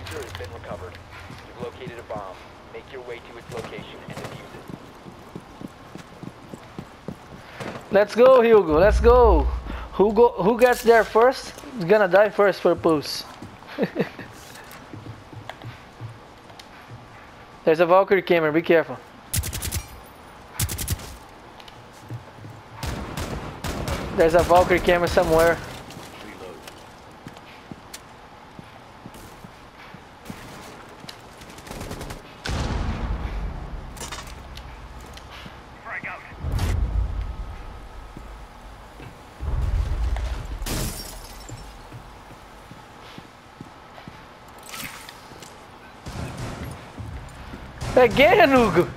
diffuser has been recovered. You've located a bomb. Make your way to its location and defuse it. Let's go, Hugo. Let's go. Who gets there first is gonna die first for Poos. There's a Valkyrie camera. Be careful. There's a Valkyrie camera somewhere. Again, Hugo.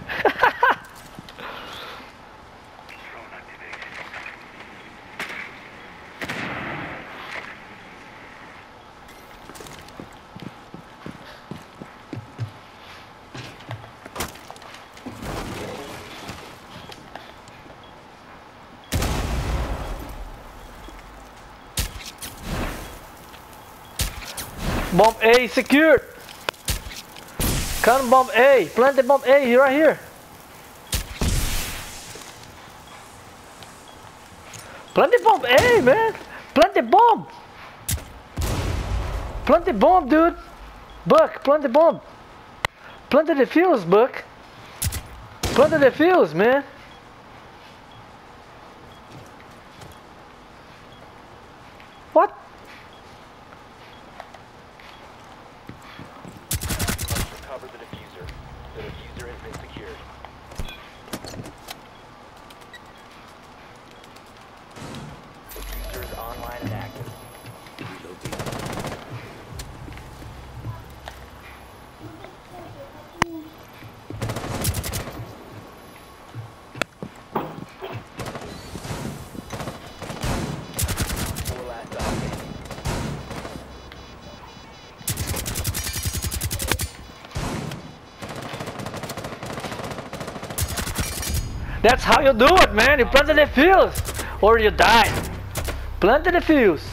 Bomb A secured. Come bomb A. Plant the bomb A right here. Plant the bomb A, man. Plant the bomb. Plant the bomb, dude. Buck, plant the bomb. Plant the defuse, Buck. Plant the defuse, man. What? Recover the diffuser. The diffuser has been secured. Diffuser is online and active. Four last operating. That's how you do it, man. You plant the defuse or you die. Plant the defuse.